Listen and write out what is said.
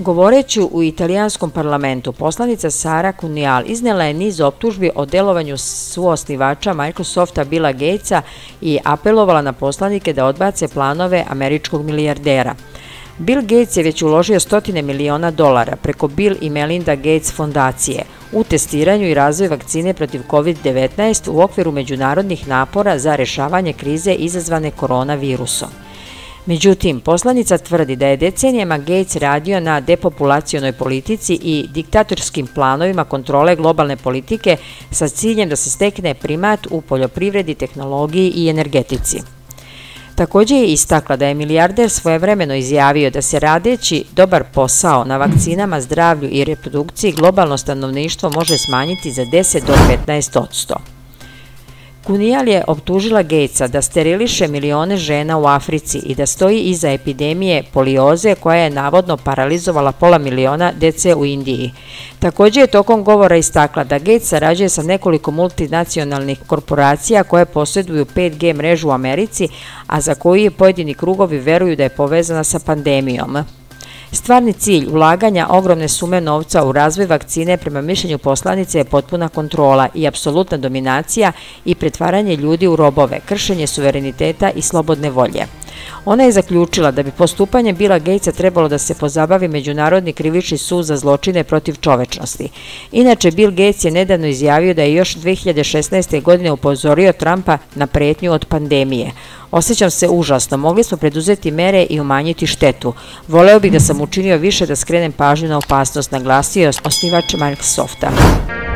Govoreći u italijanskom parlamentu, poslanica Sara Cunial iznela je niz optužbi o delovanju suosnivača Microsofta Billa Gatesa i apelovala na poslanike da odbace planove američkog milijardera. Bill Gates je već uložio $100 miliona preko Bill i Melinda Gates fondacije u testiranju i razvoj vakcine protiv COVID-19 u okviru međunarodnih napora za rešavanje krize izazvane koronavirusom. Međutim, poslanica tvrdi da je decenijama Gates radio na depopulacionoj politici i diktatorskim planovima kontrole globalne politike sa ciljem da se stekne primat u poljoprivredi, tehnologiji i energetici. Takođe je istakla da je milijarder svojevremeno izjavio da se radeći dobar posao na vakcinama, zdravlju i reprodukciji globalno stanovništvo može smanjiti za 10 do 15%. Cunial je optužila Gatesa da steriliše milione žena u Africi i da stoji iza epidemije polioze koja je navodno paralizovala pola miliona dece u Indiji. Takođe je tokom govora istakla da Gates sarađuje sa nekoliko multinacionalnih korporacija koje posjeduju 5G mrežu u Americi, a za koju je pojedini krugovi veruju da je povezana sa pandemijom. Stvarni cilj ulaganja ogromne sume novca u razvoj vakcine prema mišljenju poslanice je potpuna kontrola i apsolutna dominacija i pretvaranje ljudi u robove, kršenje suvereniteta i slobodne volje. Ona je zaključila da bi postupanjem Billa Gatesa trebalo da se pozabavi Međunarodni krivični sud za zločine protiv čovečnosti. Inače, Bill Gates je nedavno izjavio da je još 2016. godine upozorio Trumpa na pretnju od pandemije. Osjećam se užasno, mogli smo preduzeti mere i umanjiti štetu. Voleo bih da sam učinio više da skrenem pažnju na opasnost, naglasio osnivač Microsofta.